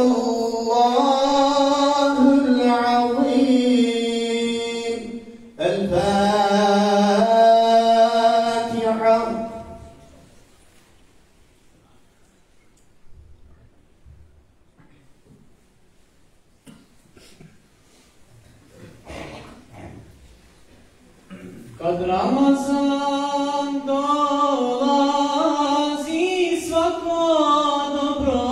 الله العظيم. الفاتحة. Kad Ramazan dolazi, svako dobro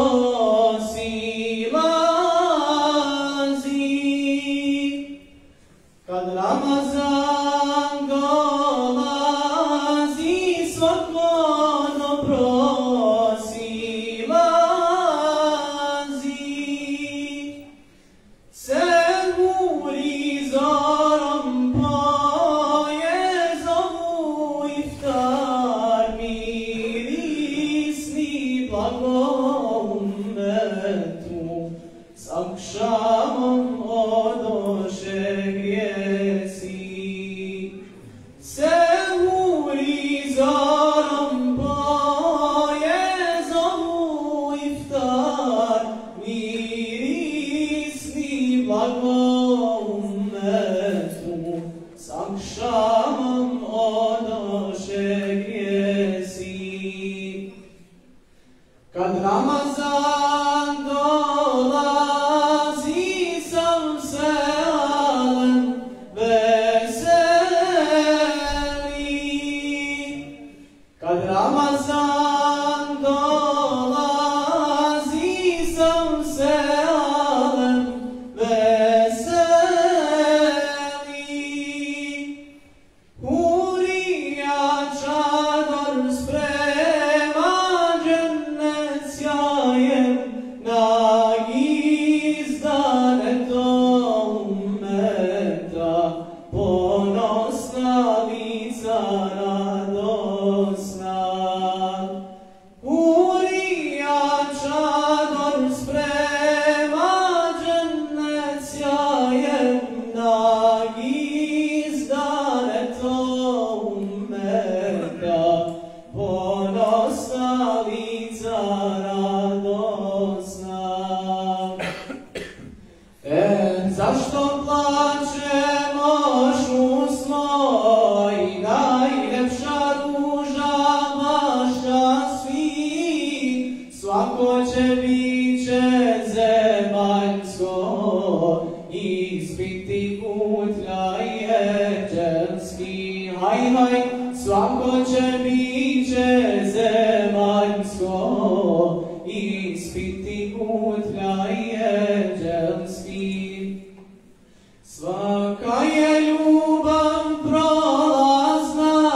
silazi. Kad Ramazan dolazi, svako dobro silazi. Sedmuri zorom akşamın odoše grijesi. Sehuri zorom poje, zovu iftar, mirisni blagoumetu, s akşamın odoše grijesi. Kad Ramazan dolazi, sam se alem veseli. Kad Ramazan dolazi, sam se alem veseli. Hurija čador sprema, džennet sjajem nagizdane do ummeta, ponosna lica radosna. Hurija čador sprema, džennet sjajem nagizdane do ummeta, ponosna lica radosna. Zašto plačemo šusmo i najljepša ruža vaša svi? Svako će biće zemaljsko ispiti kutlja je dželski. Haj, haj, svako će biće zemaljsko ispiti kutlja je dželski. Svaka je ljubav prolazna,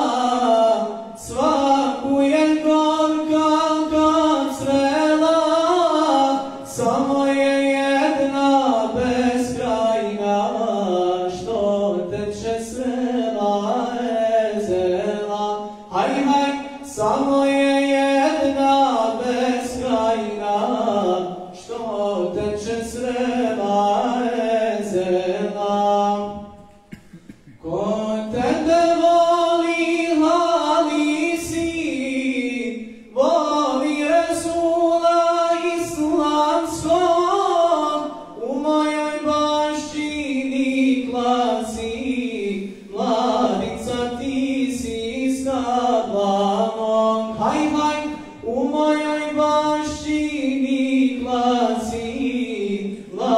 svaku je gorka kad srela, samo je jedna beskrajna, što teče srela ezela. Haj, haj, samo je jedna beskrajna, što teče srela ezela. Ko tebe voli, hvali si, voli Resula islamskog, u mojoj baštini klasi, mladica ti si stadla mog. Haj, haj, u mojoj baštini klasi,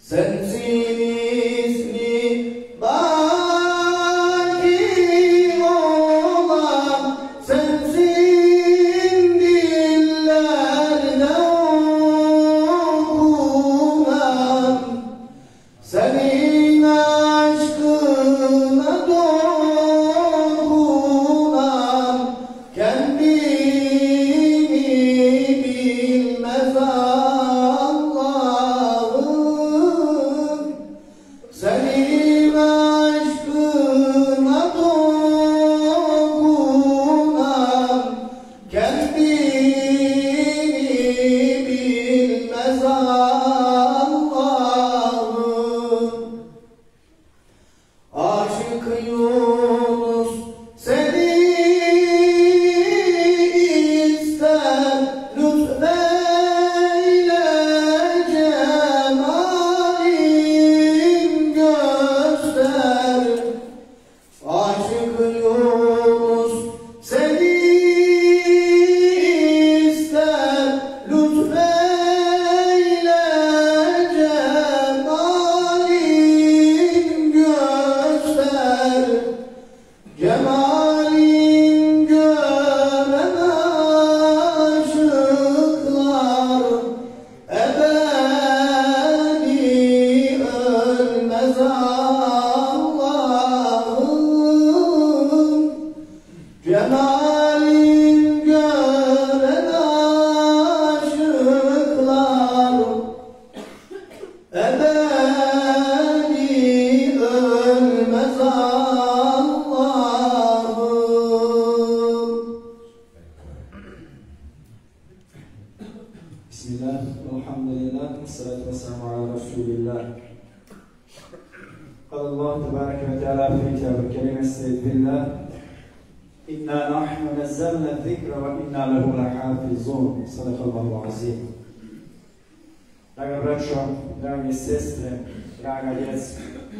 Draga braćo, drage sestre, draga djeca,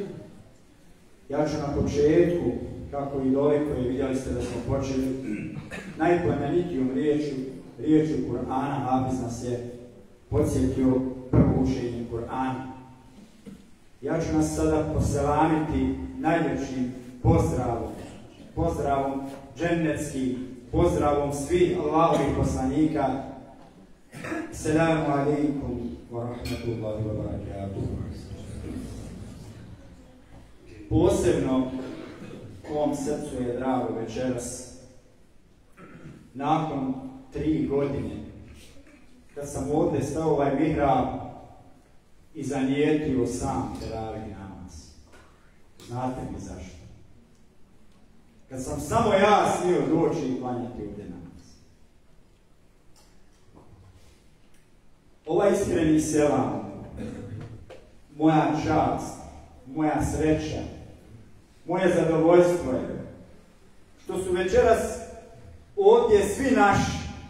ja ću na početku, kako i dole koje vidjeli ste da smo počeli, najplemenitijom riječju Kur'ana, Hafiz nas je podsjetio prvo učenje Kur'ana. Ja ću nas sada poselamiti najljepšim pozdravom džennetskim, pozdravom svih Allahovih poslanika. Assalamu alaikum wa rahmatullahi wa barakatuh. Posebno ovom srcu je drago večeras, nakon 3 godine, kad sam ovdje stao ovaj mihrab i zanijetio sam teravih namaz. Znate mi zašto? Kad sam samo ja smio doći i klanjati ovdje namaz. Ovaj iskreni selam, moja čast, moja sreća, moje zadovoljstvo je što su večeras ovdje svi naši,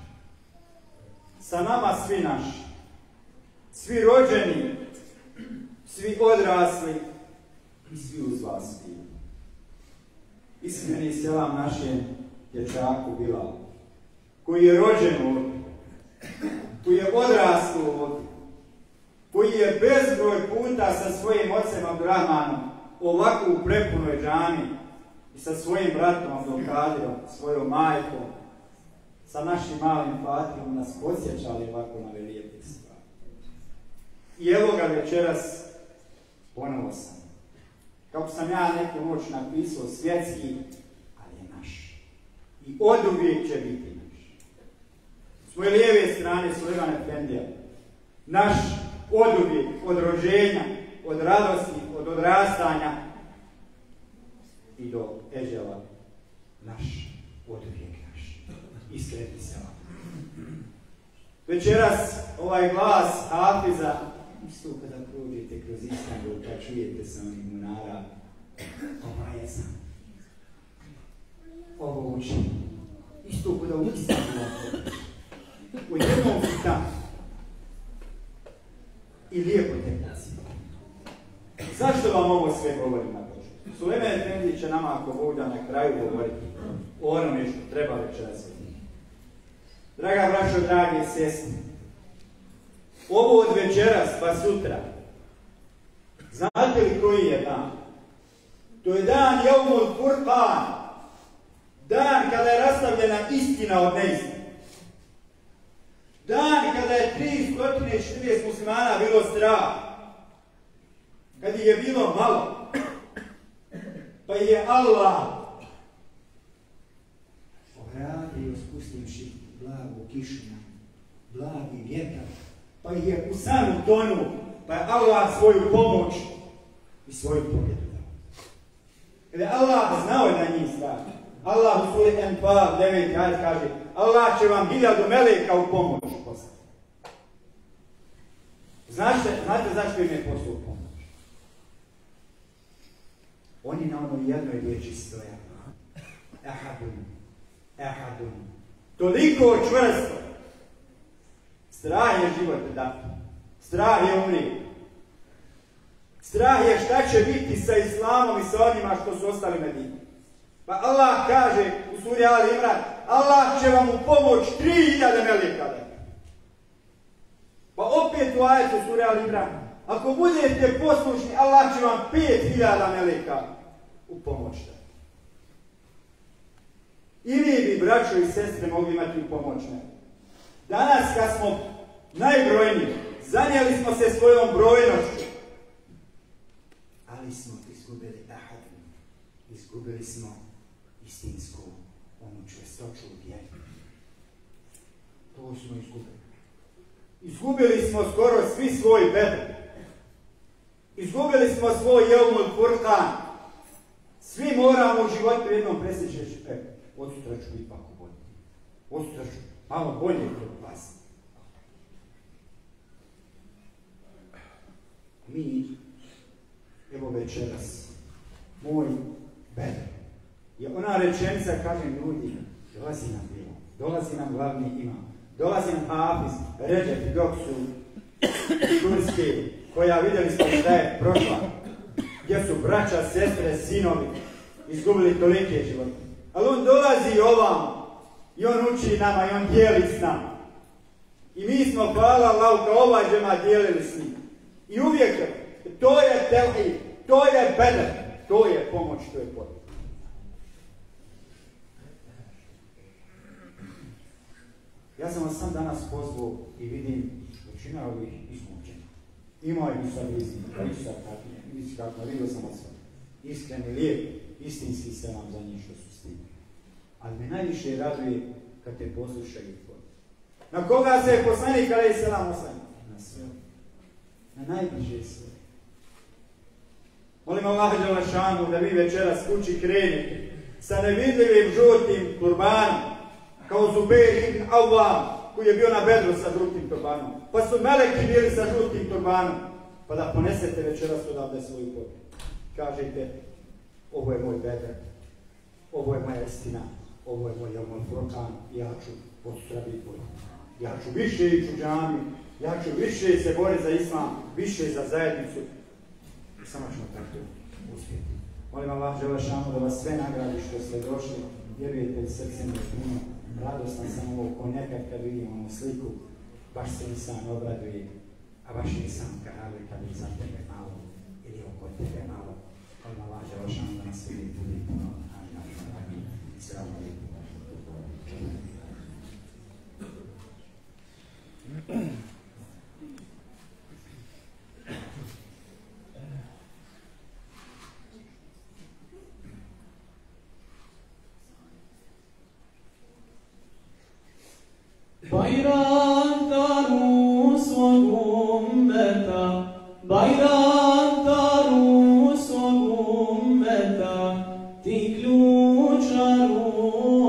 sa nama svi naši, svi rođeni, svi odrasli i svi uz vas bili. Iskreni selam našem dječaku Bilalu, koji je rođen ovdje, koji je odrastao ovdje, koji je bezbroj puta sa svojim ocem Abdurrahmanom ovako u prepunoj džami i sa svojim bratom Abdulkadirom, svojom majkom, sa našim malim Fatihom nas podsjećali ovako na lijepe stvari. I evo ga večeras ponovo sam. Kako sam ja neku noć napisao, svjetski, ali je naš. I oduvijek će biti naš. S moje lijeve strane Sulejman Efendija, naš oduvijek, od rođenja, od radosti, od odrastanja i do eđela, naš, oduvijek naš. Iskreni se vam. Večeras ovaj glas Hafiza, isto kada prođete kroz Istanbul, kad čujete sa onih munara, ova je znam. Ovo uči. Isto kada u Istanbulu, u jednom pitanu. I lijepo te glasi. Zašto vam ovo sve govorim na početku? Sulejman Efendi će nama, ako Bog da, na kraju govoriti o onome što treba večeras. Draga braćo, dragi sestre, ovo od večeras pa sutra Znate li koji je dan? To je dan Jeumul Furqan. Dan kada je rastavljena istina od neistine. Dan kada je 340 muslimana bilo strah. Kad ih je bilo malo. Pa je Allah ogradio spustivši blagu kišinu, blagi vjetar, pa ih je u samu tonu, pa je Allah svoju pomoć i svoju pobjedu dao. Kada je Allah znao da njih strah, Allah u suri Anfal 9 ajet kaže, Allah će vam 1000 meleka u pomoć poslati. Znate zašto im je poslao pomoć? Oni na onoj jednoj riječi stoja. Ehadun. Toliko čvrsto. Strah je život dati. Strah je umrijeti. Strah je šta će biti sa islamom i sa onima što su ostali Medini. Pa Allah kaže u suri Ali Imran, Allah će vam u pomoć 3000 meleka dati. Pa opet u ajetu suri Ali Imran, ako budete poslušni, Allah će vam 5000 meleka u pomoć dati. I mi bi, braćo i sestre, mogli imati u pomoć. Danas, kad smo najbrojniji, zanijeli smo se svojom brojnošću, ali smo izgubili ahadnu, izgubili smo istinsku, onu čvrstoću vjeru. To smo izgubili. Izgubili smo skoro svi svoj Bedr. Izgubili smo svoj Jeumul Furqan. Svi moramo u životu jednom presjeći reći, od sutra ću biti malo bolje. Od sutra ću malo bolje kod vas. Mi, evo večeras, moj Bedr, je ona rečenica, kažem ljudi, dolazi nam bilo, dolazi nam glavni imam, dolazi nam Hafiz, Redžep, dok su Turske, koja vidjeli smo šta je prošla, gdje su braća, sestre, sinovi, izgubili tolike živote. Ali on dolazi ovam i on uči nama i on dijeli s nama. I mi smo, hvala Allahu, kao ovaj džema dijelili s njim. I uvijek, to je tevhid, to je Bedr, to je pomoć, to je potrebno. Ja sam vas sam danas pozvao i vidim većina ovih izmučenih. Imao je sad iznika, vidio sam od sve. Iskreni, lijep, istinski selam za njih što su stigli. Ali me najviše raduje kad te poslušaju tvoj. Na koga se je poslanik alejhi selam oslanjao? Na sve. Na najbliže sve. Molim Allaha dželle šanuhu da vi večeras kući krenete sa nevidljivim žutim turbanom, kao Zubeir ibn Awam, koji je bio na Bedru sa žutim turbanom. Pa su meleki bili sa žutim turbanom. Pa da ponesete večeras odavde svoju pobjedu. Kažete, ovo je moj Bedr, ovo je moja istina, ovo je moj Jeumul Furqan, ja ću od sutra biti bolji. Ja ću više ići u džamiju, ja ću više se boriti za islam, više za zajednicu. I samo ćemo tako uspjeti. Molim Allah dželle šanuhu da vas sve nagradi što ste došli, vjerujete li srcem je puno, radostan sam ovo ko nekad kad vidim onu sliku, baš se nisam obraduje, a baš nisam kanali kad je za tebe malo ili oko tebe malo. Molim Allah dželle šanuhu da nas svi budi puno. Amin. Assalamu alaikum. Bayraktaru svog ummeta, bayraktaru svog ummeta, ti ključaru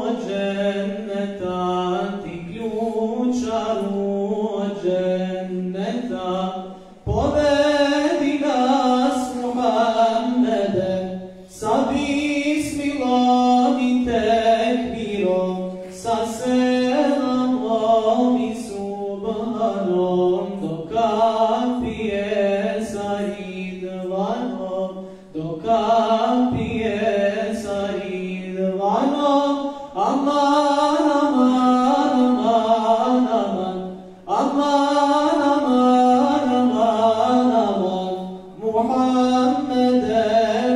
Muhammede,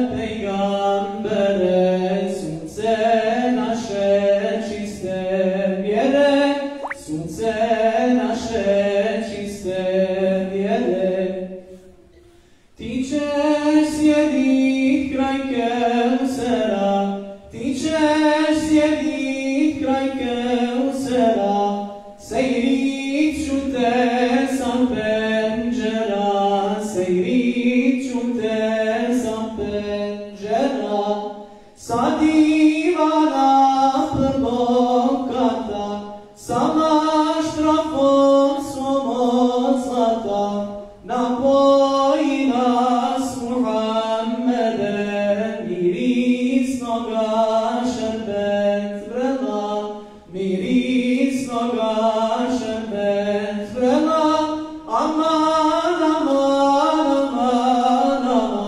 pejgambere, sunce naše čiste vjere, sunce naše čiste vjere. Ti ćeš sjedit kraj Keusera, ti ćeš sjedit kraj Keusera, sejrit ću te sa penđera, sejrit ću te sa penđera, sa divana prvog kata, sa maštrafom svom od zlata, napoji nas Muhammede, mirisnoga šerbet vrela, mirisnoga šerbet vrela, aman, aman, aman,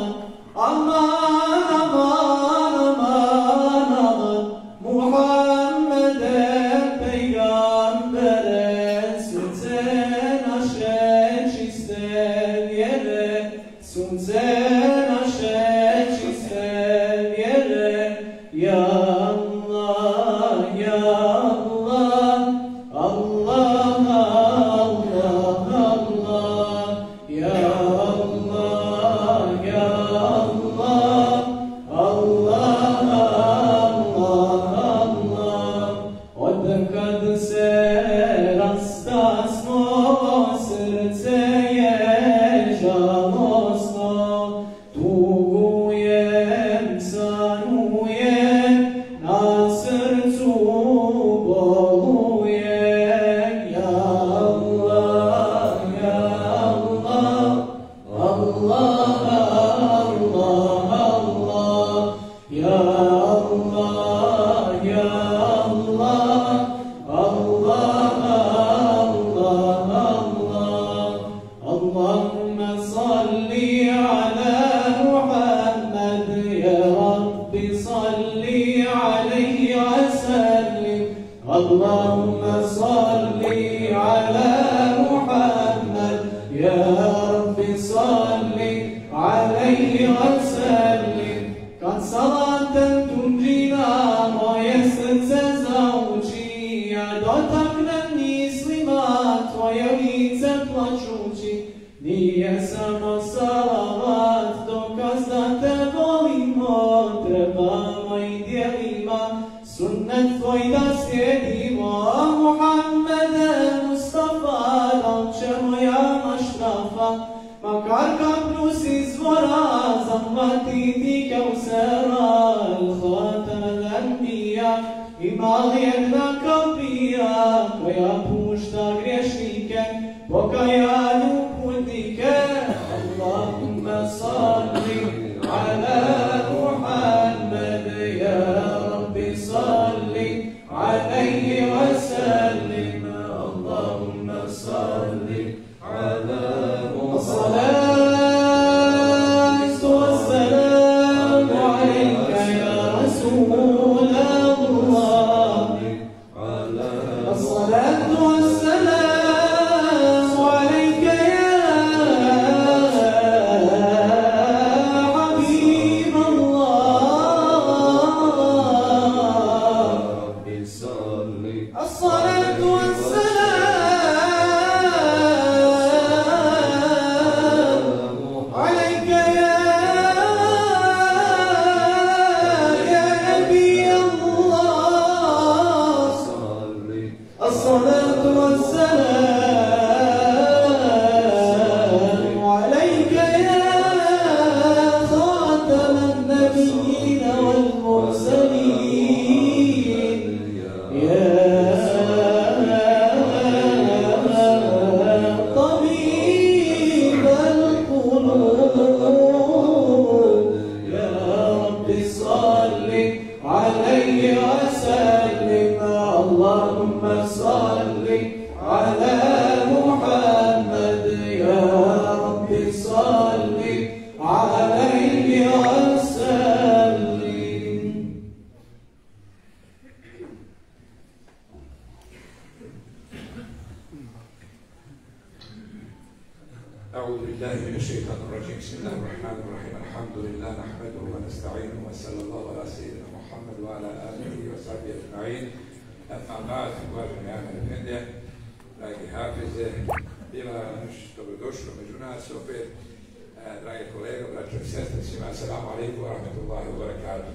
aman, aman, aman, aman, Muhammede, pejgambere, sunce naše čiste vjere, sunce naše čiste vjere, ja Allah, ja Allah, Allah, Allah, Allah, ja Allah, ja Allah, Allah, Allah, Allah. Od kad se rastasmo, srce je žalosno, tugujem, sanujem, na srcu bolujem, ja Allah, ja Allah, Allah, Allah, Allah, ja Allah, ja Allah, Allah, Allah, Allah. Allahumma salli ala Muhammad, ya Rabbi salli alayhi wa sallim. Allahumma salli ala Muhammad, ya Rabbi salli alayhi wa sallim. Kad salatem tunđina moje srce zauči, ja dotaknem mislima tvoje lice plačući. Nije samo salavat dokaz da te volimo, trebamo i djelima sunnet tvoj da slijedimo. Muhammede Mustafa, lauče moja mašrafa, makar kapnu s izvora zahvatiti Keusera, al-Khatam al-Anbiya, ima li jedna kapija koja pušta griješnike, pokajanju putnike. Allahumma salli ala Muhammad, ya Rabbi salli alayhi wa sallim. Allahumma salli ala Muhammad. حبيب الرحيم الحمد لله نحمده ونستعينه وصلى الله على سيدنا محمد وعلى آله وصحبه أجمعين. أما بعد, uvaženi Amir Efendije, dragi hafize, bila dobrodošlo među nas opet, dragi kolega, braćo i sestre, svima, assalamu alaikum wa rahmatullahi wa barakatuh.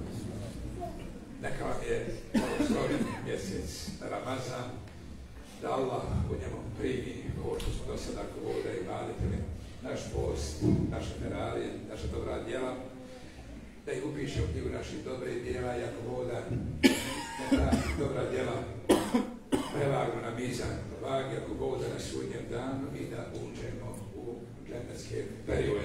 Neka vam je blagoslovljen mjesec Ramazan, da Allah u njemu primi ovo što smo do sada govorili i radili, naš post, naše feralije, naša dobra djela, da ih upiše u knjigu naših dobrih djela i ako voda, da dobra djela prevagnu na mizan vagi, ako voda na sudnjem danu i da uđemo u dženevske periode.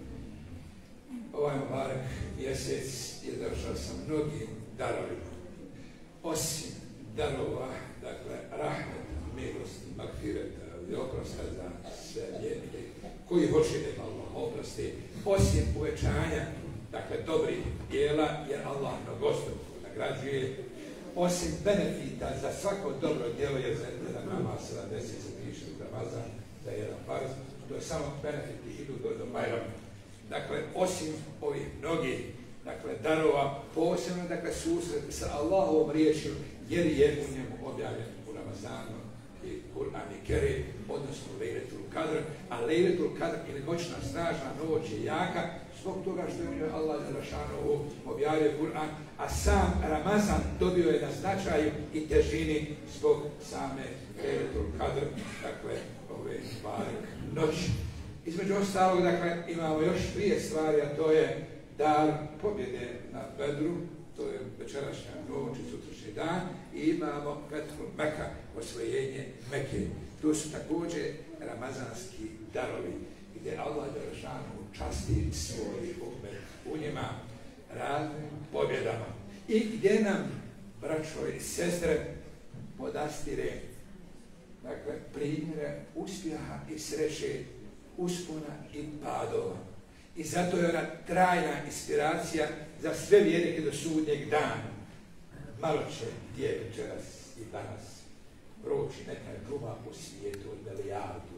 Ovaj mubarek mjesec je došao sa mnogim darovima, osim darova, dakle, rahmeta, milosti, magfireta i oprosta za sve vjernike koji hoće da Allah oprosti, osim uvećanja, dakle, dobrih djela, jer Allah mnogostruko nagrađuje, osim benefita za svako dobro djelo, jer za jedan namaz 70 se piše u Ramazan, za jedan farz, to je samo benefiti idu do Bajrama. Dakle, osim ovih mnogih, dakle, darova, posebno, dakle, susret sa Allahovom riječju, jer je u njemu objavljen u Ramazanu i Kur'an i Kerim, odnosno Lejletul Kadr, a Lejletul Kadr ili noćna snažna noć je jaka zbog toga što je u njoj Allah Đelešanohu objavio Kur'an, a sam Ramazan dobio je na značaju i težini zbog same Lejletul Kadr, dakle, ove barek noći. Između ostalog, dakle, imamo još dvije stvari, a to je dar pobjede na Bedru, to je večerašnja noć i sutrašnji dan, i imamo Fethul Meka, osvojenje Mekke. To su također ramazanski darovi, gdje Allah Đelešanohu časti svoj umet u njima raznim pobjedama i gdje nam, braćo i sestre, podastire, dakle, primjere uspjeha i sreće, uspona i padova. I zato je ona trajna inspiracija za sve vjernike do sudnjeg dana. Malo će gdje večeras i danas proći neka džuma u svijetu od milijardu,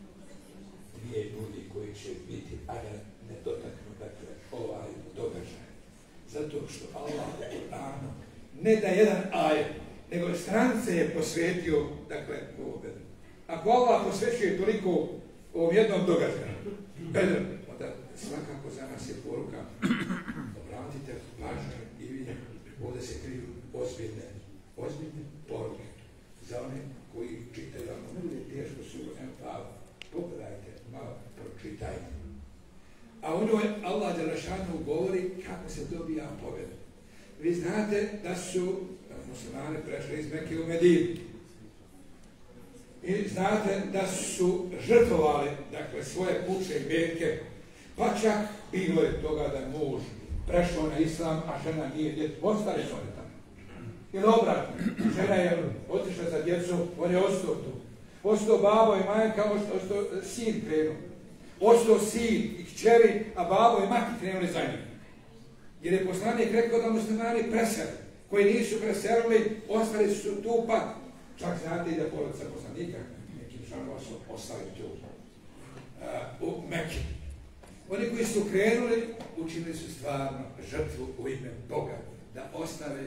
dvije ljudi koji će biti, a ne dotaknu, dakle, ovaj događaj. Zato što Allah u Kur'anu ne da jedan ajet, nego stranice je posvetio, dakle, ovome. Ako Allah posvećuje toliko ovom jednom događaju, Bedr, onda svakako za nas je poruka, obratite pažnju i vi, ovdje se kriju ozbiljne poruke za one koji čitaju. Ako ne bude teško suru, pa pogledajte, malo pročitajte. A u njoj Allah Đelešanohu govori kako se dobija pobjeda. Vi znate da su muslimani prešli iz Mekke u Medinu. I znate da su žrtvovali, dakle, svoje kuće i imetke, pa čak bilo je toga da je muž prešao na islam, a žena nije djece. Ostali su oni tamo. Ili obratno, žena je otišla za djecom, on je ostao tu. Ostao babo i majka, ostao sin krenuo. Ostao sin i kćeri, a babo i majka krenuli za njim. Jer je poslanik rekao da muslimani preseli. Koji nisu preselili, ostali su tu, pa čak znate i da porodica poslanika, nekim članova su ostali tu u Mekke. Oni koji su krenuli, učinili su stvarno žrtvu u ime Boga, da ostave.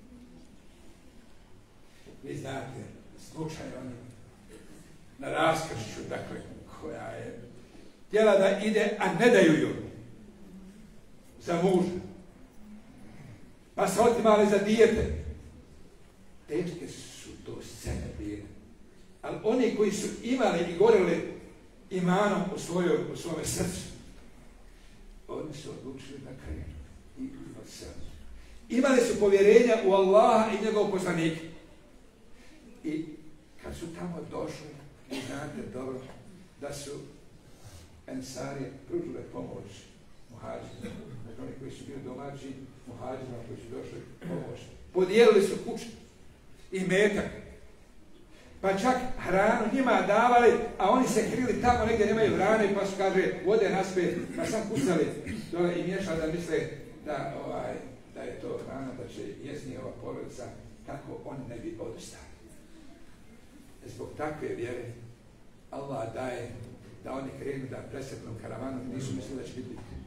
Vi znate, slučaj oni na raskršću, dakle, koja je htjela da ide, a ne daju ju za muža. Pa se otimali za dijete. Teške su to scene bile. Ali oni koji su imali i goreli imanom u svome srcu, oni su odlučili da krenu i od srca. Imali su povjerenja u Allaha i njegovog poslanika. I kad su tamo došli, vi znate dobro da su Ensarije pružile pomoć muhađirima. Dakle, oni koji su bili domaći, muhađirima koji su došli pomoć. Podijelili su kuće i metak. Pa čak hranu njima davali, a oni se krili tamo negdje nemaju hrane, pa su, kaže, vode naspet, pa sam kucali dole i miješali da misle da je to hrana, da će jesti njihova porodica, kako oni ne bi odustali. Zbog takve vjere Allah daje da oni krenu da presretnu karavanu, nisu mislili da će biti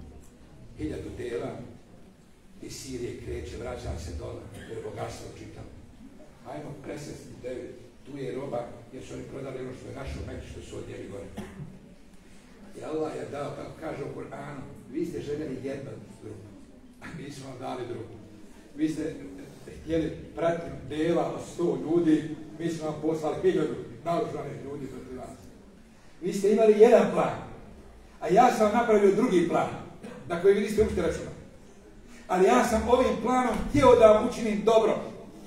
1000 dela iz Sirije kreće, vraća se dole, to je bogatstvo čitamo. Ajmo presvesti 9, tu je roba, jer su oni prodali ono što je našo Meku, što su odjeli gore. I Allah je dao, kako kaže u Kur'anu, vi ste željeli jednu drugu, a mi smo vam dali drugu. Vi ste htjeli pratiti dela od 100 ljudi, mi smo vam poslali 1000 naoružanih ljudi protiv vas. Vi ste imali jedan plan, a ja sam vam napravio drugi plan, na koji vi niste uopšte računali. Ali ja sam ovim planom htio da vam učinim dobro.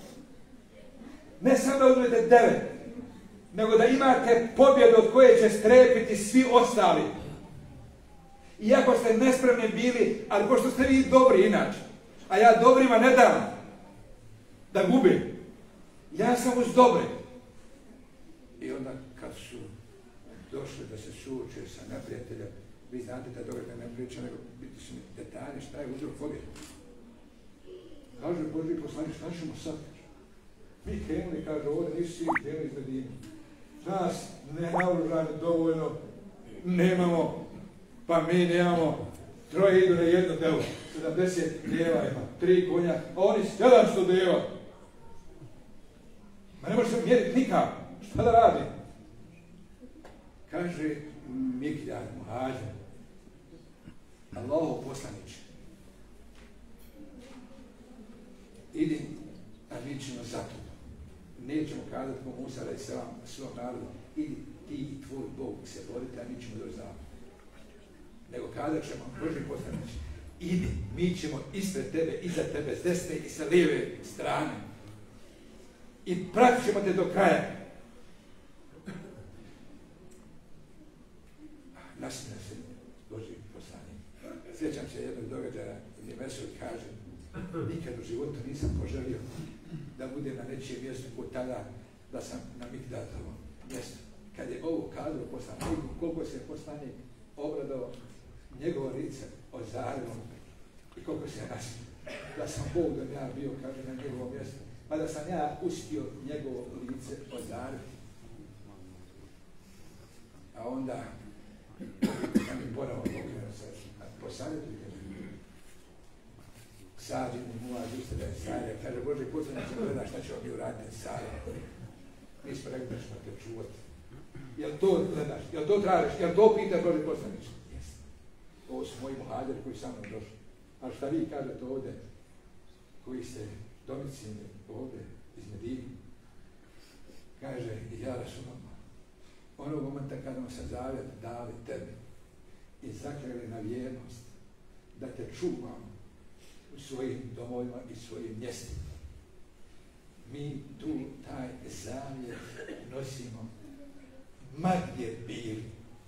Ne samo da uzmete 9, nego da imate pobjedu od koje će strepiti svi ostali. Iako ste nespremni bili, ali pošto ste vi dobri inače, a ja dobrima ne dam da gubim. Ja sam uz dobre. I onda kad su došli da se suoče sa neprijateljem, vi znate da događaj ne priča, nego biti su mi detalje, šta je uzrok pobjede. Kaže Božji poslanik, šta ćemo sad? Mi krenuli, kaže, ovdje nisu svi krenuli iz Medine. Nas ne naoružani dovoljno nemamo, pa mi nemamo, 3 idu na jedno devo, 70 deva ima, 3 konja, a oni 700 deva. Ma ne može se mjeriti nikako, šta da radi? Kaže Mikdad Muhađer, Allahov poslaniče, idi, a mi ćemo za to. Nećemo kazati ko Musa alaih selam svom narodu, idi ti i tvoj Bog se borite, a mi ćemo doći za to. Nego kazat ćemo, Božji poslaniče, idi, mi ćemo ispred tebe, iza tebe, s desne i sa lijeve strane. I pratit ćemo te do kraja. Nasmija se Božji poslanik. Sjećam se jednog događaja gdje Mesut kaže, nikad u životu nisam poželio da budem na nečijem mjestu kod tada da sam na Mikdatovom mjestu. Kad je ovo kazao poslaniku, koliko se poslanik obradao, njegovo lice ozarilo i koliko se nasmio. Da sam Bog da ja bio, kaže, na njegovom mjestu, pa da sam ja uspio njegovo lice ozariti. A onda mi ponovo pokrenuo se, posavjetujte me. Sad mi Muaz ustade Sarija, kaže, Bože, poslaniče, gleda šta ćemo mi uraditi Sarija. Mi smo rekli da ćemo te čuvati. Jel to gledaš, jel to tražiš, jel to pitaš, Bože, poslaniče? Jesi. Ovo su moji muhađeri koji sa mnom došli. Ali šta vi kažete ovdje, koji ste domicilni ovdje iz Medine? Kaže, ja Rasulullah, onog momenta kada nam se zavjet dali tebi i zakljeli na vjernost da te čuvamo u svojim domovima i svojim mjestima. Mi tu taj zavjet nosimo ma gdje bili.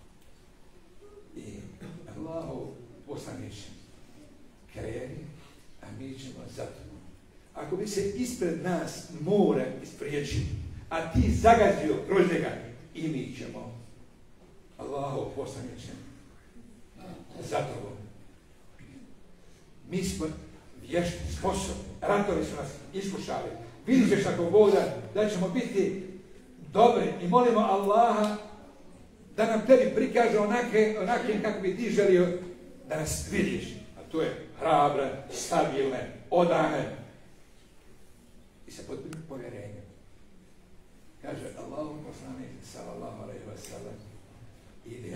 I Allahov poslaniče, kreni, a mi ćemo za to. Ako bi se ispred nas more ispriječio, a ti zagazio kroz njega, i mi ćemo, Allahov poslaniče, za to. Mi smo vješti, sposobni, ratovi su nas iskušali. Vidit ćeš ako Bog da ćemo biti dobri i molimo Allaha da nam tebi prikaže onakvim kako bi ti želio da nas vidiš. A to je hrabre, stabilne, odane i sa potpunim povjerenjem. Kaže Allahov poslanik sallallahu alejhi ve sellem, ide.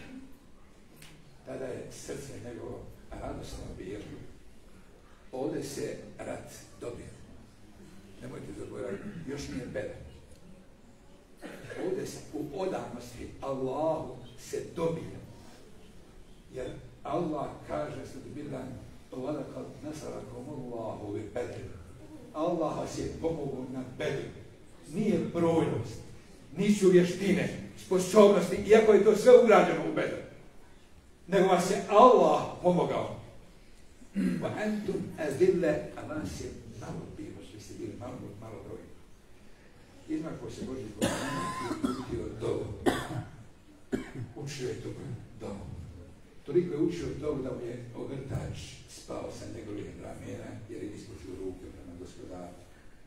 Tada je srce njegovo radosno bilo. Ovdje se rat dobio. Nemojte zaboraviti, još nije Bedar. Ovdje se u odanosti Allahu se dobio. Jer Allah kaže sudbilan, وَلَقَدْ نَصَرَكُمُ اللَّهُ بِبَدْرٍ. Allah vas je pomogao na Bedru. Nije brojnost, nisu vještine, sposobnosti, iako je to sve ugrađeno u Bedru. Nego vas je Allah pomogao. وَأَنْتُمْ أَذِلَّ, a vas je malo bilo, što ste bili malo brojni. Izmako se Božji poslanik učio dobu. Učio je tu dobu. Toliko je učio dobu da mu je ogrtač spao sa njegovih ramena, jer je ispučio ruke prema gospodaru.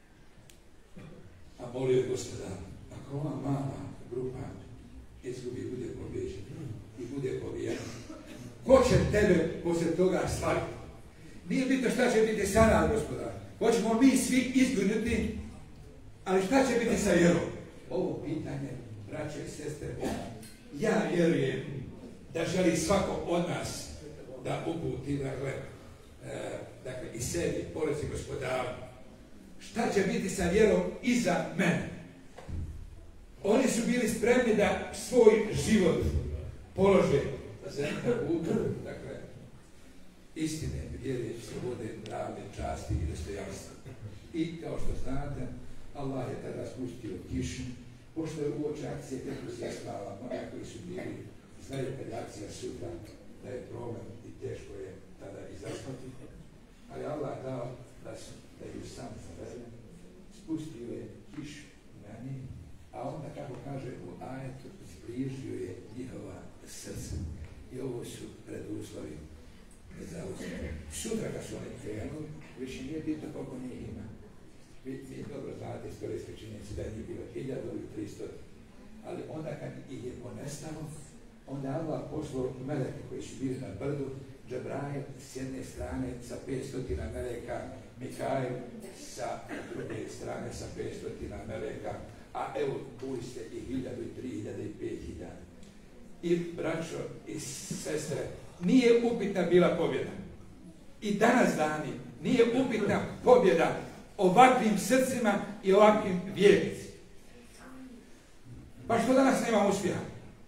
A molio je gospodar, ako ova mala grupa izgubi, bude pobijeđena i bude pobijena, Ko će tebe poslije toga slaviti? Nije bitno šta će biti sa nas, Gospodar. Hoćemo mi svi izginuti, ali šta će biti sa vjerom? Ovo pitanje, braće i sestre, ja vjerujem da želi svako od nas da uputi, dakle i sebi, poreci Gospodaru. Šta će biti sa vjerom iza mene? Oni su bili spremni da svoj život polože za dakle, istine, vjere, slobode, pravde, časti i dostojanstva. I kao što znate, Allah je tada spustio kišu, pošto je uoči akcije kako se spava, oni koji su bili, znaju kad je akcija sutra, da je problem i teško je tada izaspati, ali Allah dao da ju sam zavede, spustio je kišu na njih, a onda, kako kaže u ajetu, zbližio je njihova srca. I ovo su preduslovi za uspjeh. Sutra kad su oni krenuli, više nije bitno koliko njih ima. Vi dobro znate istorijske činjenice da je njih bilo 1300, ali onda kad ih je ponestalo, onda Allah poslao meleke koji su bili na brdu, Džebrail s jedne strane sa 500 meleka, Mikail sa druge strane sa 500 meleka, a evo buli ste i 1000, i 3000, i 5000. I braćo i sestre, nije upitna bila pobjeda. I danas dani nije upitna pobjeda ovakvim srcima i ovakvim vjernicima. Pa što danas nema uspjeha?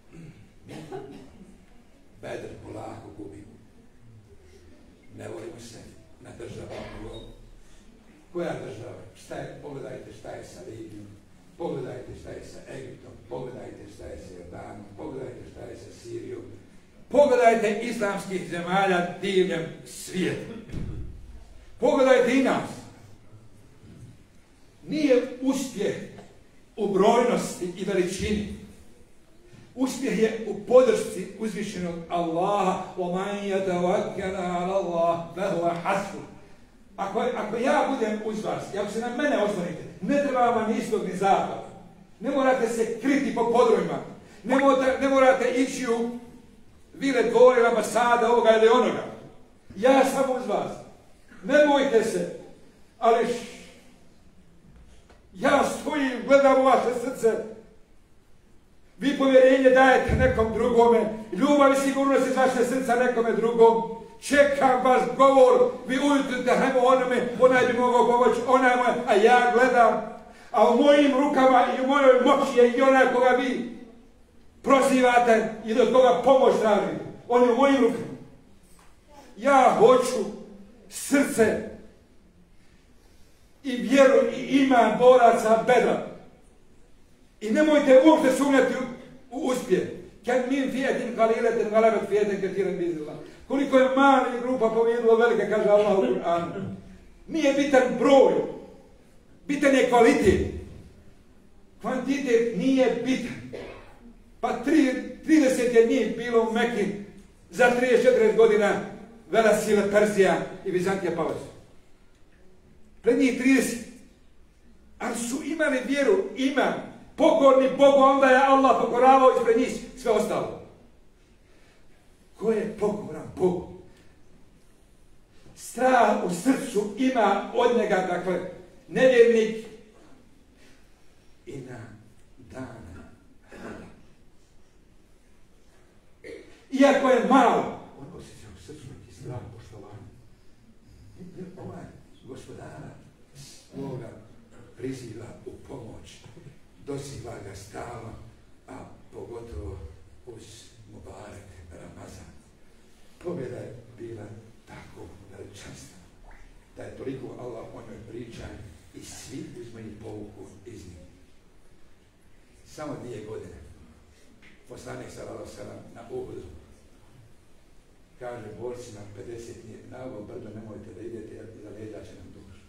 Bedr polako gubimo. Ne volimo se na državnom. Koja država? Šta je? Pogledajte šta je sa Libijom. Pogledajte šta je sa Egiptom. Pogledajte šta je sa Jordanom. Pogledajte šta je sa Sirijom. Pogledajte islamskih zemalja diljem svijeta. Pogledajte i nas. Nije uspjeh u brojnosti i veličini. Uspjeh je u podršci uzvišenog Allaha. وَمَنْ يَتَوَكَّلَ عَلَى اللَّهِ فَهُوَ حَسْبُهُ. Ako ja budem uz vas, i ako se na mene oslonite, ne treba vam ni istog ni zapada. Ne morate se kriti po podrumima. Ne morate ići u vile, dvore, ambasade, ovoga ili onoga. Ja sam uz vas. Ne bojte se. Ali ja stojim, gledam u vaše srce. Vi povjerenje dajete nekom drugome. Ljubav i sigurnost iz vaše srca nekome drugom. Čekam vas govor. Vi ujutite, hajmo onome, onaj bi mogao pomoći, onaj moj, a ja gledam. A u mojim rukama i u mojoj moći je i onaj koga vi prozivate i do koga pomoć tražite. On je u mojim rukama. Ja hoću srce i vjeru i iman boraca Bedra. I nemojte uopšte sumnjati u uspjeh. Kad min fijetin kaliletin galebet fijetin ketiren bizila. Koliko je mali grupa pobjedilo velike, kaže Allah u Kur'anu. Nije bitan broj. Bitan je kvalitet. Kvantitet nije bitan. Pa 30 je njih bilo u Meki za 34 godina vela sila Perzija i Bizantija pale su. Pred njih 30. Ali su imali vjeru, iman, pokorni Bogu, onda je Allah pokoravao ispred njih sve ostalo. Ko je pokoran Bogu? Strah u srcu ima od njega, dakle, nevjernik i na dana hrana. Iako je malo, on osjeća u srcu neki strah, poštovanje. Ovaj gospodara svoga priziva u pomoć, dosiva ga stalno, a pogotovo uz Mubarek Ramazan. Pobjeda je bila tako veličanstvena, da je toliko Allah o njoj priča i svi uzmeni povuku iz njih. Samo 2 godine. Poslanik sallallahu alejhi ve sellem na Uhudu kaže borcima 50 dni na ovo brdo nemojte da idete jer za leđa će nam dušu.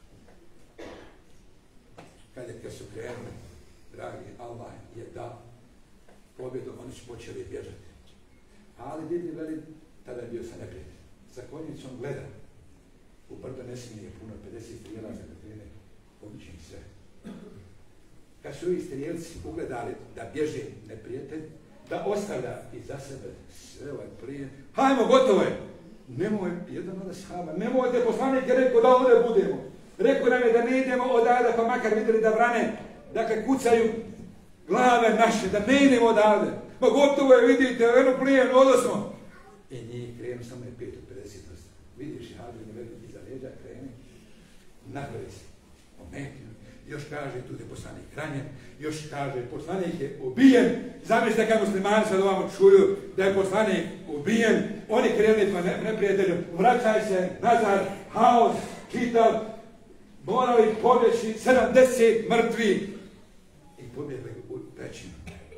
Kad su krenuli, dragi Allah je dao pobjedu, oni su počeli bježati. Ali vidi veli, tada je bio sa neprijateljem. Sa konjicom gleda. U brdo ne smije puno, 50 strijelaca kad krene, pobići sve. Kad su ovi strijelci ugledali da bježe neprijatelj, da ostavlja iza sebe sve ovaj plijen. Hajmo, gotovo je. Nemoj, jedan od ashaba, nemojte, poslanik je rekao da ovdje budemo. Rekao nam je da ne idemo odavde, pa makar vidjeli da vrane, dakle kucaju glave naše, da ne idemo odavde. Ma gotovo je, vidite, eno plijen, odnosno. I njih krenu samo je 5 od 50 vrsta. Vidiš i Hadri ne vedi iza leđa, krene. Napravi se. Ometio. Još kaže, tu je poslanik ranjen. Još kaže, poslanik je ubijen. Zamislite kad muslimani sad ovamo čuju da je poslanik ubijen. Oni krenuli pa neprijatelju. Vraćaj se nazad, haos, čitav. Morali pobjeći 70 mrtvi. I pobjegli u pećinu.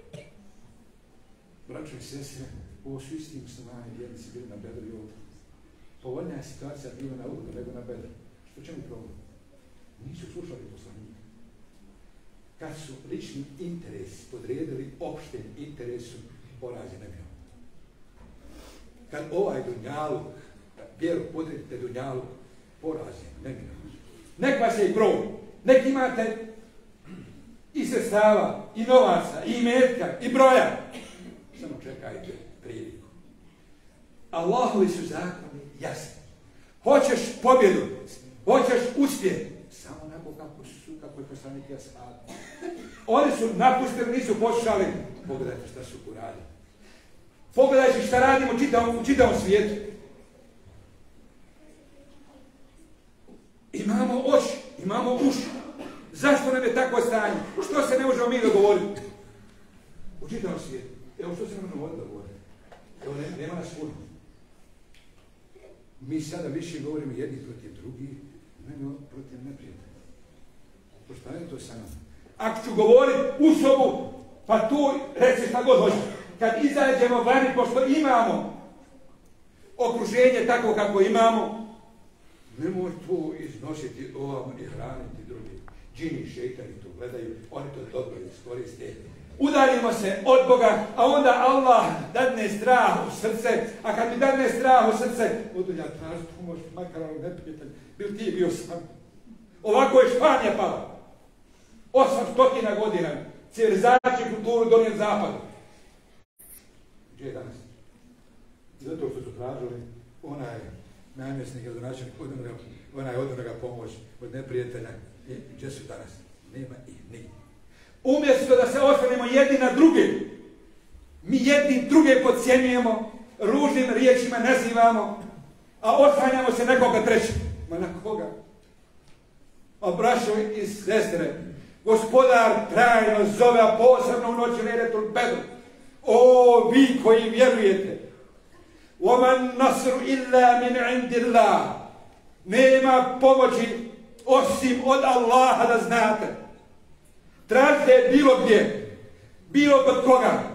Braćo i sestre, ovo su isti muslimani, vjernici bili na Bedru i ovdje. Povoljnija je situacija bila na Uhudu nego na Bedru. Što čemu je problem? Nisu slušali poslanika. Kad su lični interes podredili opštem interesu, porazi ne bio. Kad ovaj dunjaluk, vjeru podredite dunjaluk, porazi ne bio. Nek vas je i broj, nek imate i sredstava, i novaca, i imetka, i broja. Samo čekajte priliku. Allahovi su zakoni jasni. Hoćeš pobjedu, hoćeš uspjeh, samo onako kako je poslanik i ashabi. Oni su napustili, nisu poslušali. Pogledajte šta su uradili. Pogledajte šta radimo u čitavom svijetu. Imamo oči, imamo uši. Zašto nam je takvo stanje? Što se ne možemo mi dogovoriti? U čitavom svijetu. Evo što se ne možemo dogovoriti? Evo nema nas puno. Mi sada više govorimo jedni protiv drugih, nego protiv neprijatelja. Pošto je to sa nama. Ako ću govoriti u sobu, pa tu reci šta god hoće. Kad izađemo vani, pošto imamo okruženje tako kako imamo, nemoj to iznositi ovamo i hraniti drugi. Džini, šeitani to gledaju, oni to dobro iskoriste. Udarimo se od Boga, a onda Allah dadne strah u srce, a kad mi dadne strah u srce, odu ja tražim pomoć, makar ono neprijatelj, bil ti bio sam. Ovako je Španija pala. 800 godina civilizaciju kulturu donijeli zapadu. Gdje je danas? Zato što su tražili onaj namjesnik ili načelnik onaj od onoga pomoć od neprijatelja. Gdje su danas? Nema ih nigdje. Umjesto da se osvrnemo jedni na druge, mi jedni druge podcjenjujemo, ružnim riječima nazivamo, a oslanjamo se nekoga trećeg. Ma na koga? A braćo i sestre, Gospodar trajno zove, a posebno u noći Lejletul Bedr. O, vi koji vjerujete, وَمَنْ نَصْرُ إِلَّا مِنْ عِنْدِ اللَّهِ. Nema pomoći osim od Allaha, da znate. Tražite bilo gdje, bilo kod koga.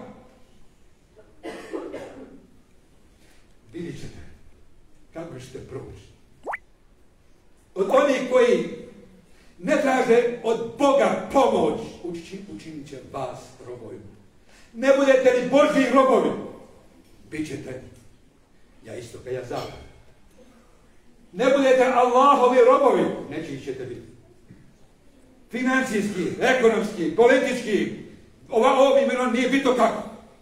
Vidjet ćete kako ćete proći. Od onih koji ne traže od Boga pomoć, učinit će vas robovima. Ne budete li Božji robovi, bit ćete ja isto kao ja zapad. Ne budete Allahovi robovi, neće ćete biti. Financijski, ekonomski, politički, ovim ono nije bito kako.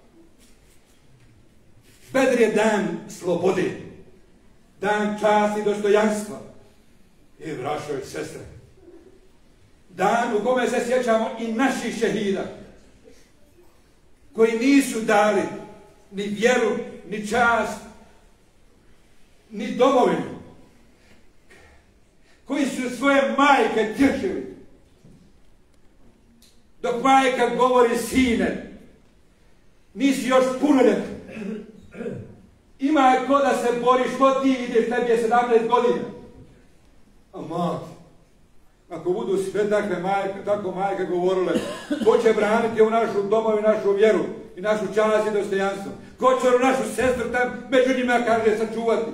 Bedr je dan slobode, dan časti i dostojanstva. I braćo i sestre, dan u kome se sjećamo i naših šehida, koji nisu dali ni vjeru, ni čast, ni domovinu, koji su svoje majke tješili. Dok majka govori, sine, nisi još punoljetan, ima ko da se boriš, što ti ideš, tebi je 17 godina. A mati, ako budu sve takve majke, tako majke govorile, ko će braniti u našu domovi, našu vjeru i našu čast i dostojanstvo? Ko će našu sestru tam među njima, kaže, sačuvati?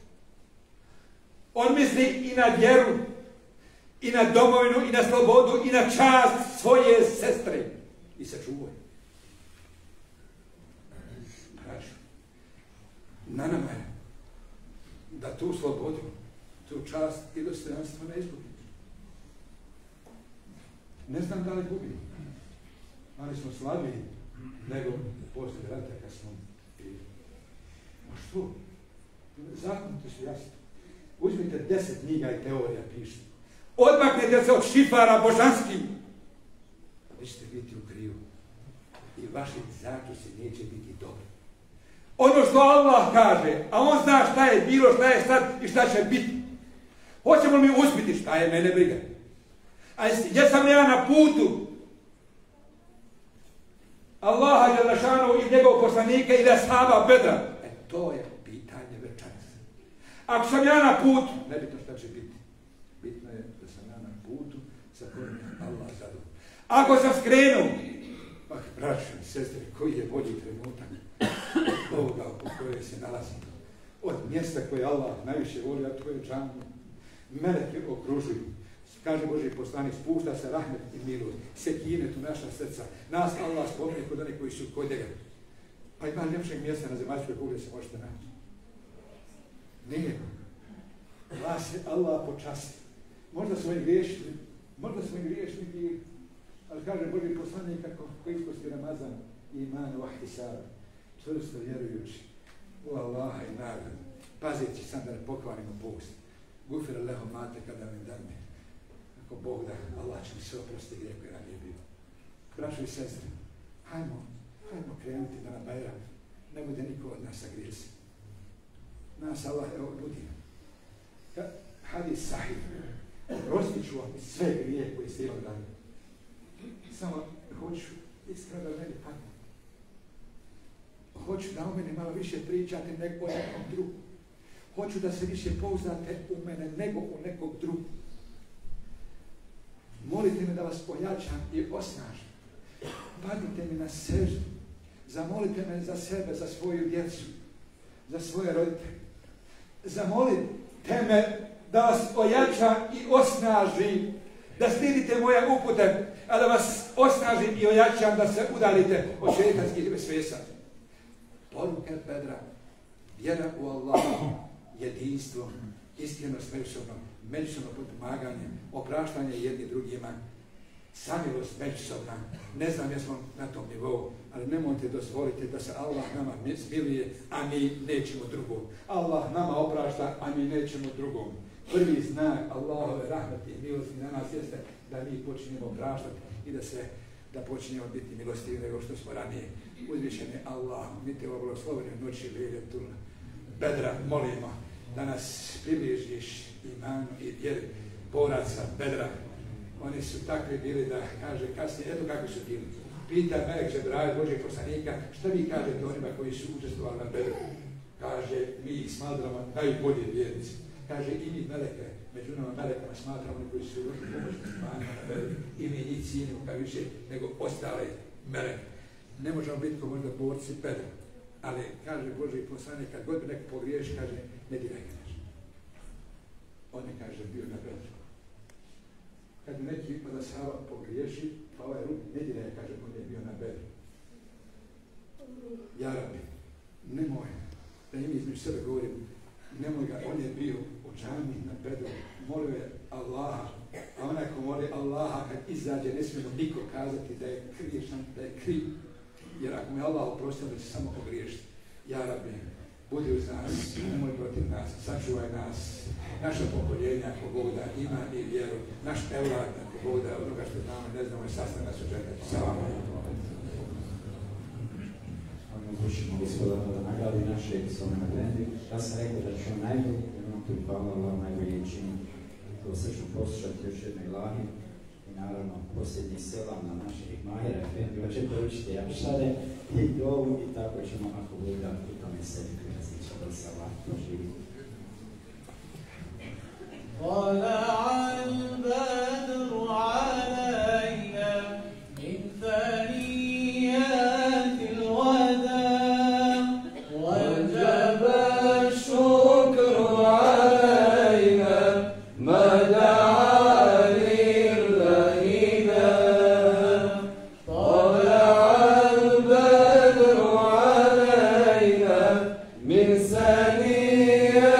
On misli i na vjeru, i na domovinu, i na slobodu, i na čast svoje sestre. I sačuvaj. Znači, na nama je da tu slobodu, tu čast i dostojanstvo ne izgubimo. Ne znam da li gubimo, ali smo slabiji nego poslije rata kad smo bili. A što? Zakonite su jasni. Uzmite 10 knjiga i teorija pišite. Odmaknete se od šifara božanskih. Vi ćete biti u krivu. I vaši zaključci neće biti dobri. Ono što Allah kaže, a on zna šta je bilo, šta je sad i šta će biti. Hoćemo li mi uspjeti? Šta je mene briga? A jesam li ja na putu Allaha Đelešanu i njegovog poslanika i ashaba Bedra? To je pitanje večeras. Ako sam ja na putu, nebitno šta će biti. Bitno je da sam ja na putu sa kojim Allah zadovoljan. Ako sam skrenuo, braćo i sestre, koji je bolji trenutak ovoga u kojoj se nalazim? Od mjesta koje Allah najviše voli, a to je džamija. Meleke okružuju. Kaže Božji poslanik, spušta se rahmet i milost, sekinet u naša srca. Nas Allah spominje kod onih koji su kod njega. Pa ima ljepšeg mjesta na zemaljskoj kugli se možete naći. Nije. Vas je Allah počasti. Možda smo i griješni bili, ali kaže Božji poslanik kako isposti Ramazan i iman vahtisara, čvrsto vjerujući u Allaha i nagradu, pazeći sam da ne pokvarimo post. Gufir leho mate kada mi dame. Ako Bog da, Allah će mi sve oprosti grijeh koji ranije bio. Braćo i sestre, hajmo krenuti da na Bajram ne bude niko od nas sagrijesi. Nas Allah evo budi. Hadis sahih. Oprostit ću vam sve grije koji ste imali ranije. Samo hoću iskreno da meni padne. Hoću da o mene malo više pričate nego o nekom drugom. Hoću da se više pouzdate u mene nego u nekog drugog. Molite me da vas ojačam i osnažim. Padnite mi na seždu. Zamolite me za sebe, za svoju djecu, za svoje roditelje. Zamolite me da vas ojačam i osnažim, da slijedite moje upute, a da vas osnažim i ojačam da se udalite od šejtanskih vesvesa. Poruka Bedra, vjera u Allaha, jedinstvo, iskrenost međusobno potpomaganje, opraštanje jedni drugima, samilost međusobna. Ne znam jesmo na tom nivou, ali nemojte dozvoliti da se Allah nama smiluje, a mi nećemo drugom. Allah nama oprašta, a mi nećemo drugom. Prvi znak Allahove rahmeti i milosti na nas jeste da mi počinjemo opraštati i da počinjemo biti milostivi nego što smo ranije. Uzvišeni Allah, mi te blagoslovene noći Lejletul Bedra molimo da nas približiš imanu i vjeri boraca Bedra. Oni su takvi bili da kaže kasnije, eto kako su bili. Pita Melek Džebrail, Božjeg poslanika, šta vi kažete onima koji su učestvovali na Bedru? Kaže, mi smatramo najbolje vjernici. Kaže, i mi meleke, među nama melekama smatramo oni koji su ušli pomoći muslimanima na Bedru. I mi njih cijenimo kao više nego ostale meleke. Ne možemo biti kao možda borci Bedra. Ali, kaže Božji poslanik, kad god bi neko pogriješi, kaže, ne diraj ga nešto. On je, kaže, bio na Bedru. Kad bi neki od ashaba pogriješi, pa ovaj ruk ne diraj, kaže, on je bio na Bedru. Ja Rabbi, nemoj, da im između sebe govorim, nemoj ga, on je bio u džami na Bedru, molio je Allaha, a onaj ko moli Allaha, kad izađe, ne smijemo niko kazati da je griješan, da je kriv. Jer ako mi Allah oprostio, da će samo pogriješiti. Ja Rabbi, budi uz nas, nemoj protiv nas, sačuvaj nas, naša pokoljenja, ako Bog da, ima i vjeru, naš evlad, ako Bog da, onoga što znamo, ne znamo, i sastav nas u džennetu. Salam. Učimo Gospoda da nagradi naše Slomena Blendi. Ja sam rekao da ću najbolji, jer on tu hvala Allah najbolji čini. To srčno poslušati još jedne glavi. I naravno posljednji selam na naših Mahira Efendija će proučiti Apšare i dovu i tako ćemo ako bude u tome sebi krasnići da se Allah poživi. طلع البدر علينا من ثنيات الوداع وجب الشكر علينا ما دعا لله طلع البدر علينا من ثنيات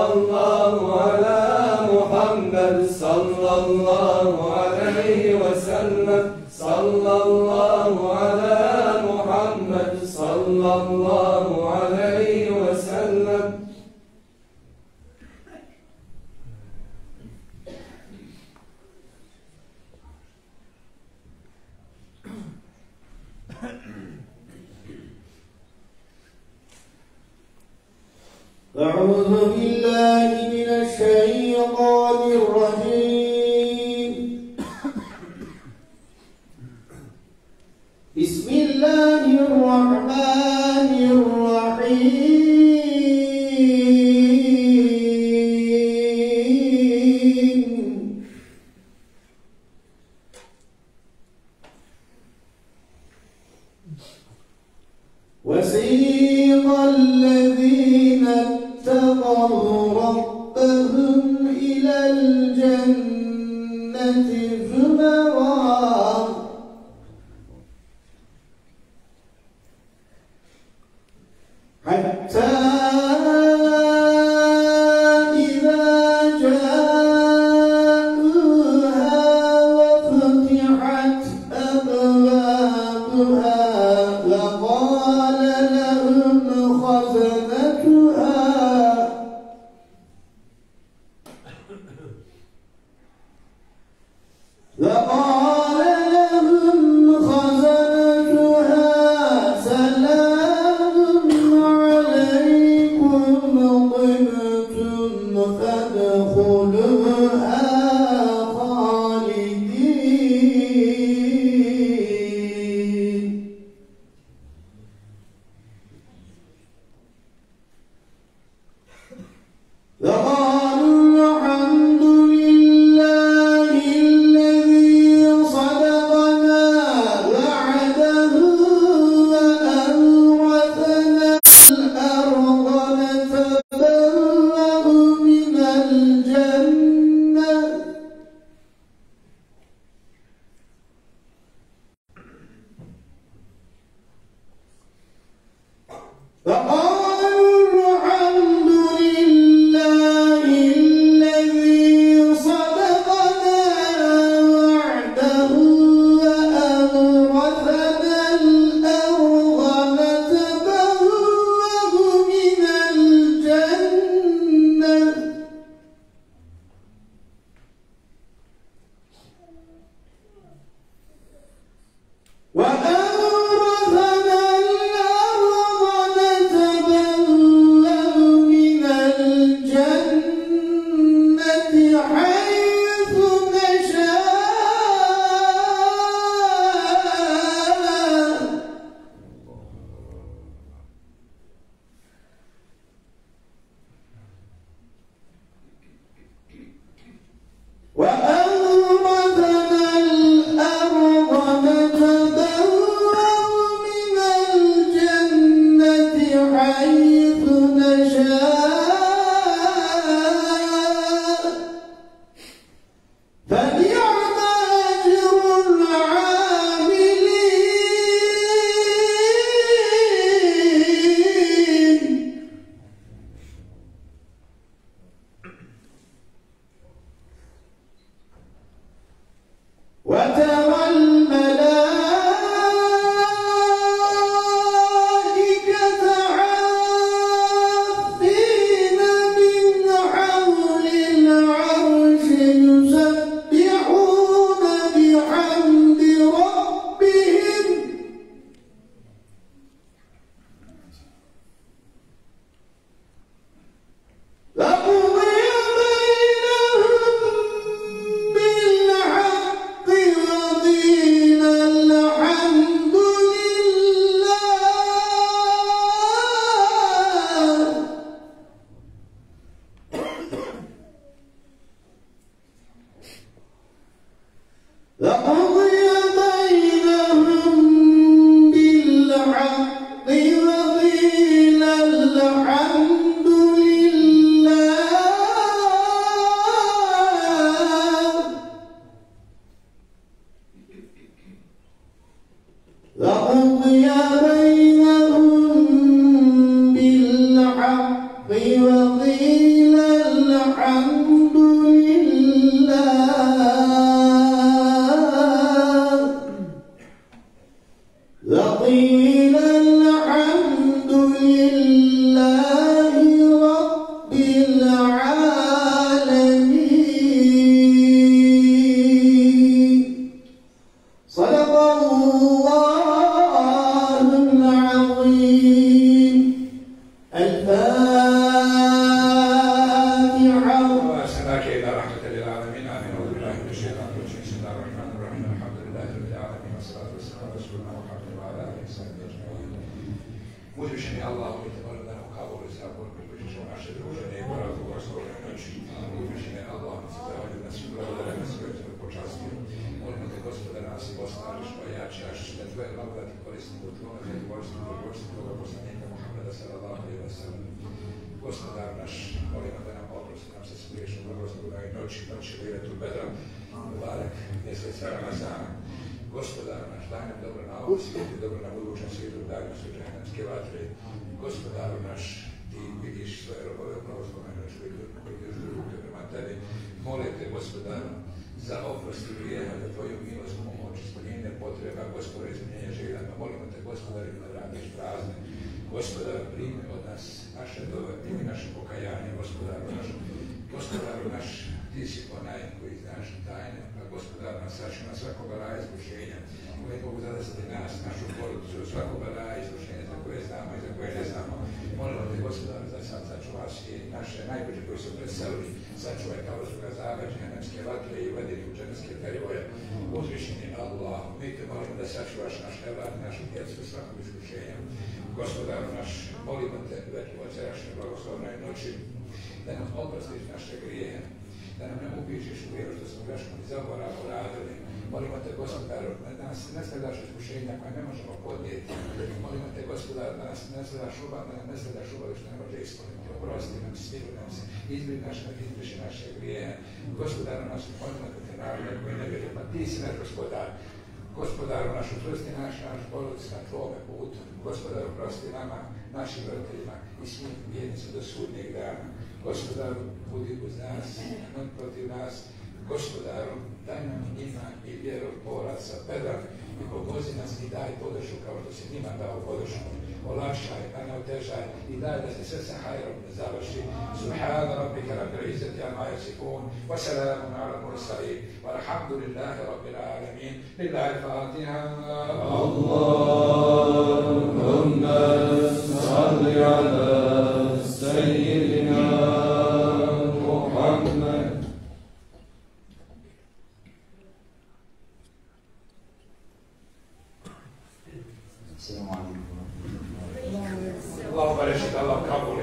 الله على محمد صلى الله عليه وسلم صلى الله على محمد صلى الله عليه وسلم. أعوذ بالله من الشيطان الرجيم. بسم الله الرحمن الرحيم. وسيق الذين اتقوا ربهم إلى الجنة زمرا حتى إذا جاءوها وفتحت أبوابها وقال لهم خزنتها سلام عليكم طبتم فادخلوها خالدين. وقالوا الحمد لله الذي صدقنا وعده وأورثنا الأرض نتبوأ من الجنة وقالوا الحمد لله الذي صدقنا وعده وأورثنا الأرض نتبوأ من الجنة وأورثنا الأرض نتبوأ من الجنة حيث نشاء وأورثنا الأرض نتبوأ من الجنة حيث نشاء فنعم أجر العاملين. وترى الملائكة حافين من حول العرش يسبحون بحمد ربهم وقضي بينهم بالحق وقيل الحمد لله. وقضي بينهم بالحق وقيل الحمد لله. وقضي بينهم بالحق وقيل Uzvišeni Allah, mi te molim da nam kabul i zakon približiš u naše druženje i porazgovor s ovoj noći. Uzvišeni Allah, mi se zavaljaju na svim blagodarima s kojim se počastio. Molimo te, Gospode, nas i osnažiš, pojačaš, da tvoje blagodati koristim u tvojom zadovoljstvu i zadovoljstvu toga poslanika Muhammeda sallallahu alejhi ve sellem. Gospodar naš, molimo da nam oprosti nam se s griješnom blagoslovom i noći Lejletul Bedra, Mubarek, mjeseca Ramazana. Gospodar naš, daj nam dobro na ovom svijetu i dobro na budućem svijetu, daj nam sve džehennemske vatre. Gospodaru naš, ti vidiš svoje robove u pravoslavnoj noći koji dižu ruke prema tebi. Molim te, Gospodaru, za oprost grijeha, za tvoju milost, pomoć, ispunjenje potreba, Gospodar, ispunjenje željama. Molimo te, Gospodaru, da radiš prazne. Gospodar, primi od nas naše dove, primi naše pokajanje, Gospodaru naš, ti si onaj koji znaš tajne, a Gospodar nas sačuva svakoga raja iskušenja. Koji mogu zadesiti nas, našu porodicu, svakoga raja iskušenja za koje znamo i za koje ne znamo. Molimo te, Gospodar, za sad sačuvaš i naše najbolje koji su preselili, sačuvaj kao svoga zagađenja, nemske vatre i uvedeni u dženevske perivoje. Uzvišeni Allah, mi te molimo da sačuvaš naš evrat, našu djecu, svakog iskušenja. Gospodaru naš, molimo te već u večerašnjoj blagoslovnoj noći, da nam oprostiš naše grijehe, da nam ne upišeš u vjeru što smo greškom i zaboravom radili. Molimo te, Gospodaru, da nas ne stavljaš iskušenja koje ne možemo podnijeti. Molimo te, Gospodaru, da nas ne stavljaš ubali što ne može ispuniti. Oprosti nam, smiluj nam se, izbriši naše grijehe. Gospodaru naš, molimo te narode koji ne vjeruju, pa ti si naš Gospodar. Gospodaru naš, utvrsti naš porodic na tvome putu. Gospodaru, prosti nama, našim roditeljima i svim vjernicima do sudnjeg dana. Gospodaru, budi uz nas, non protiv nas. Gospodaru, daj nam njima i vjeru boraca Bedra i pomozi nas i daj podršku kao što si njima dao podršku. Olakšaj, a ne otežaj i daj da se sve sa hajrom završi. Subhana rabbika rabbil izzati amma yasifun, wa salamun ala mursalin, walhamdulillahi rabbil alamin. Lillahi al-Fatiha. Allahumma salli ala sayyidina Muhammad. Assalamu alaikum. Allahumma rešit, Allah kabule.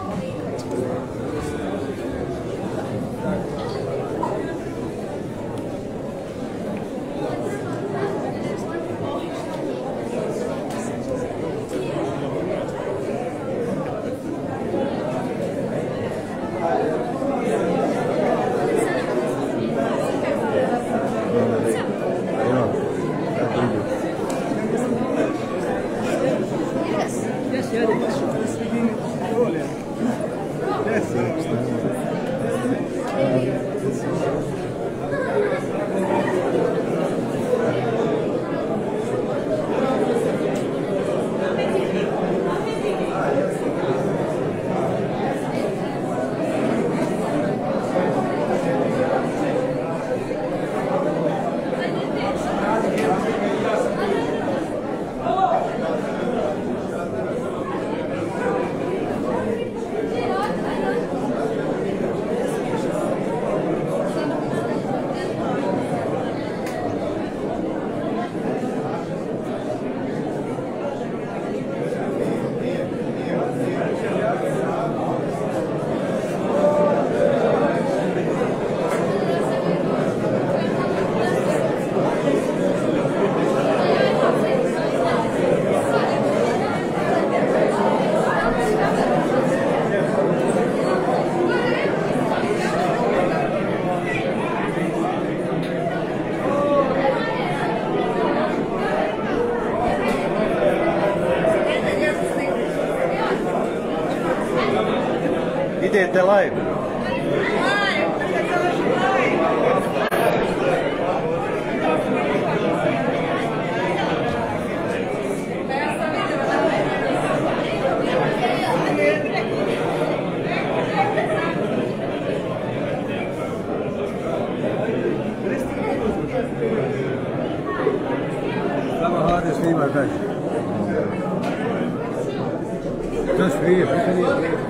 Idete live. Samo hladne snimaš dalje. To smije, to nije.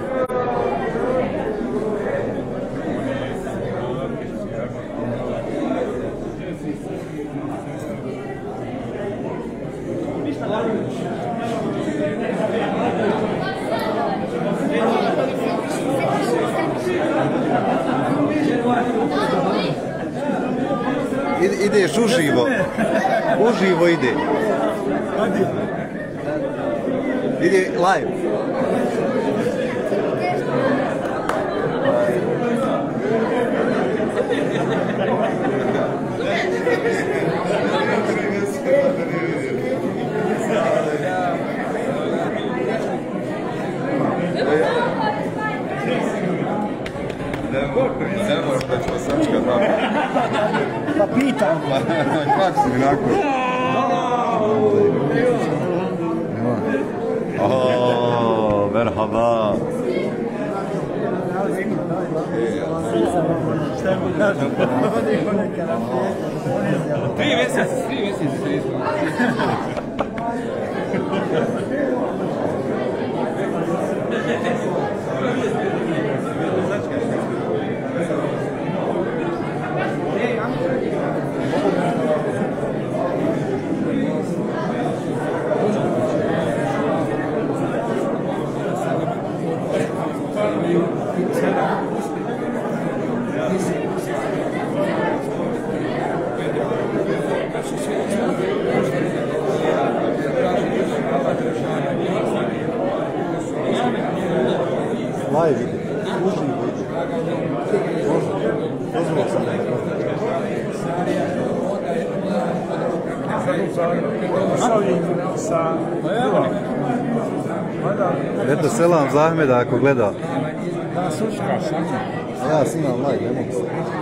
Hvala. ideš uživo. Uživo ide. Ide live. Ne moraš da ćemo sačkat vam. Pa pitam. Kako si mi nakon? Ooo, merhaba. Tri mjeseca. Live ide. Uživo ide. Dozvolo sam da eto selam za Ahmeda ako gleda. Da, suškaš, Ja snimam live, ne mogu se.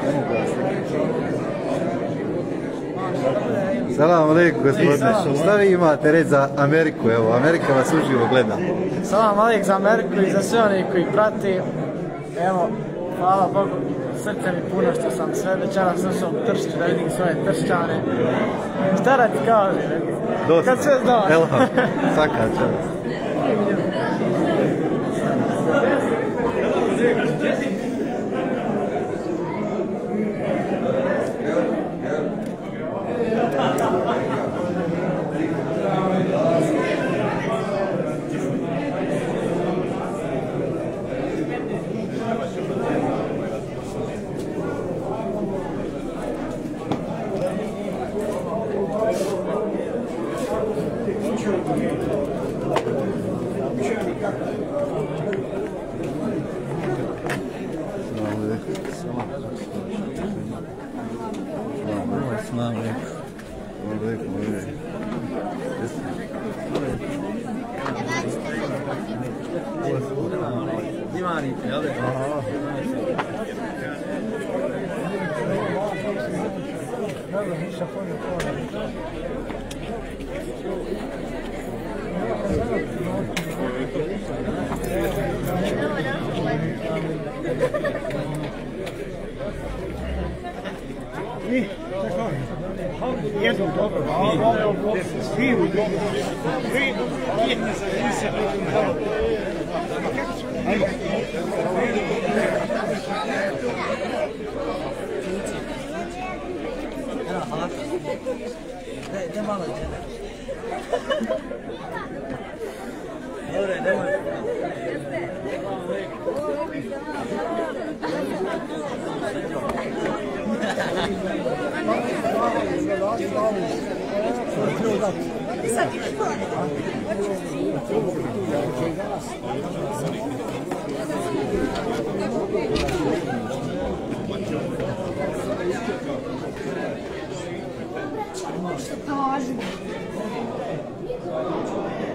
Salam alejkum gospodine. Šta vi imate reći za Ameriku? Evo, Amerika vas uživo gleda. Salam alejkum za Ameriku i za sve oni koji prati. Evo, hvala Bogu, srce mi puno što sam sve večeras došao u Tršću da vidim svoje Tršćane. Šta da ti kažem? Dosta. Kad sve zna. Elham, svaka čast. Jedu dobro, sviru dobro, svi jedne za se ne malo žene. Dobre, nemoj. Что